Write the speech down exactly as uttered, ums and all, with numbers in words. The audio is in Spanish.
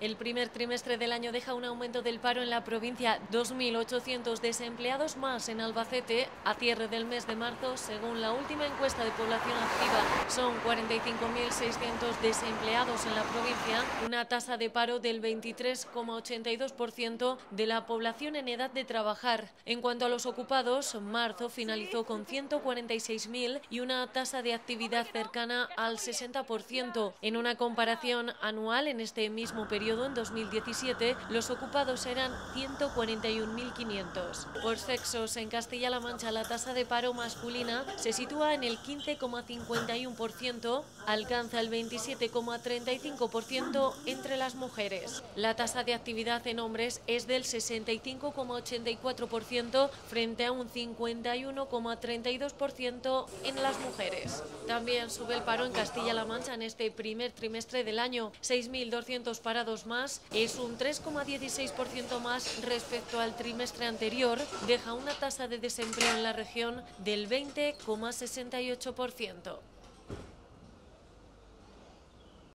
El primer trimestre del año deja un aumento del paro en la provincia, dos mil ochocientos desempleados más en Albacete a cierre del mes de marzo, según la última encuesta de población activa. Son cuarenta y cinco mil seiscientos desempleados en la provincia, una tasa de paro del veintitrés coma ochenta y dos por ciento de la población en edad de trabajar. En cuanto a los ocupados, marzo finalizó con ciento cuarenta y seis mil y una tasa de actividad cercana al sesenta por ciento. En una comparación anual, en este mismo periodo, en dos mil diecisiete, los ocupados eran ciento cuarenta y un mil quinientos. Por sexos, en Castilla-La Mancha la tasa de paro masculina se sitúa en el quince coma cincuenta y uno por ciento, alcanza el veintisiete coma treinta y cinco por ciento entre las mujeres. La tasa de actividad en hombres es del sesenta y cinco coma ochenta y cuatro por ciento frente a un cincuenta y uno coma treinta y dos por ciento en las mujeres. También sube el paro en Castilla-La Mancha en este primer trimestre del año, seis mil doscientos parados más, es un tres coma dieciséis por ciento más respecto al trimestre anterior, deja una tasa de desempleo en la región del veinte coma sesenta y ocho por ciento.